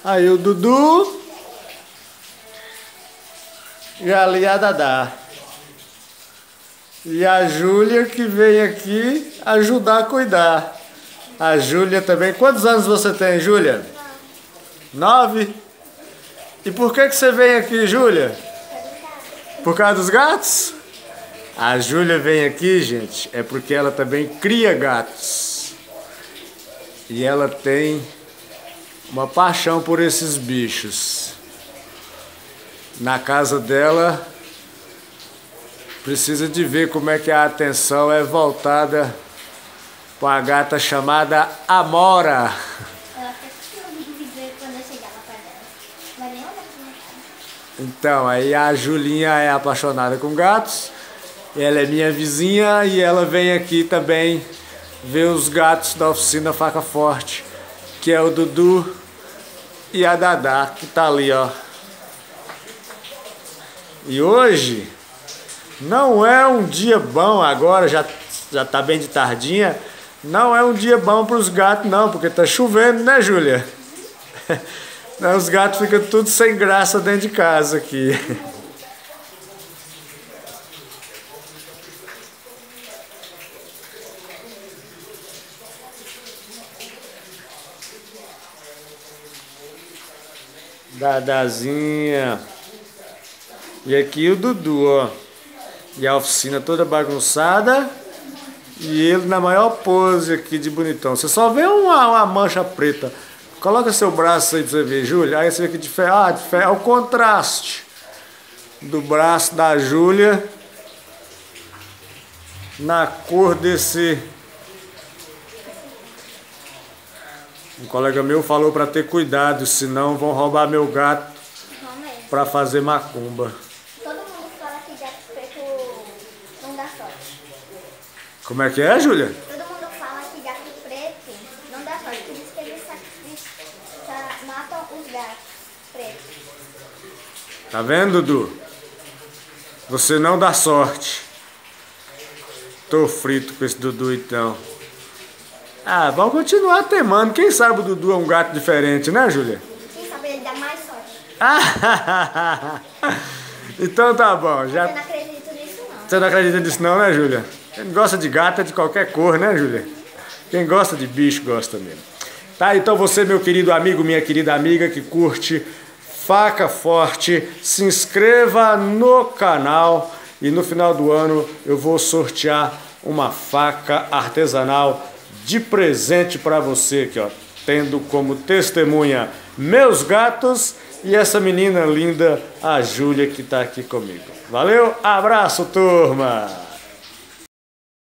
Aí o Dudu e ali a Dadá. E a Júlia que veio aqui ajudar a cuidar. A Júlia também. Quantos anos você tem, Júlia? 9. E por que você vem aqui, Júlia? Por causa dos gatos? A Júlia vem aqui, gente, é porque ela também cria gatos. E ela tem uma paixão por esses bichos. Na casa dela, precisa de ver como é que a atenção é voltada para a gata chamada Amora. Ela até costuma dizer quando eu chegar lá perto dela. Vai nem olhar pra minha cara. Então, aí a Julinha é apaixonada com gatos. Ela é minha vizinha e ela vem aqui também ver os gatos da oficina Faca Forte, que é o Dudu e a Dadá, que tá ali, ó. E hoje não é um dia bom, agora já tá bem de tardinha. Não é um dia bom para os gatos não, porque tá chovendo, né, Júlia? Os gatos ficam tudo sem graça dentro de casa aqui. Dadazinha. E aqui o Dudu, ó. E a oficina toda bagunçada. E ele na maior pose aqui de bonitão. Você só vê uma mancha preta. Coloca seu braço aí pra você ver, Júlia. Aí você vê que é o contraste do braço da Júlia na cor desse... Um colega meu falou para ter cuidado, senão vão roubar meu gato para fazer macumba. Todo mundo fala que gato preto não dá sorte. Como é que é, Júlia? Todo mundo fala que gato preto não dá sorte. Por isso que eles matam os gatos pretos. Tá vendo, Dudu? Você não dá sorte. Tô frito com esse Dudu, então. Ah, vamos continuar temando. Quem sabe o Dudu é um gato diferente, né, Júlia? Quem sabe ele dá mais sorte. Então tá bom. Já... Eu não acredito nisso, não. Você não acredita nisso não, né, Júlia? Quem gosta de gato é de qualquer cor, né, Júlia? Quem gosta de bicho gosta mesmo. Tá, então você, meu querido amigo, minha querida amiga que curte Faca Forte, se inscreva no canal e no final do ano eu vou sortear uma faca artesanal de presente para você aqui, ó, tendo como testemunha meus gatos e essa menina linda, a Júlia, que tá aqui comigo. Valeu, abraço, turma!